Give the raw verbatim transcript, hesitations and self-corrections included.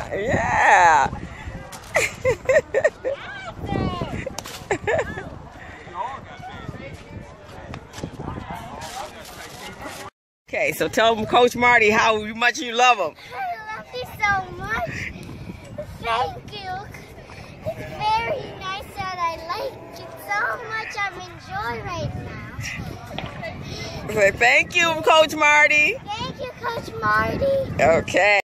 Yeah. Okay, so tell Coach Marty how much you love him. I love you so much. Thank you. It's very nice and I like it so much. I'm enjoying right now. Say thank you, Coach Marty. Thank you, Coach Marty. Okay.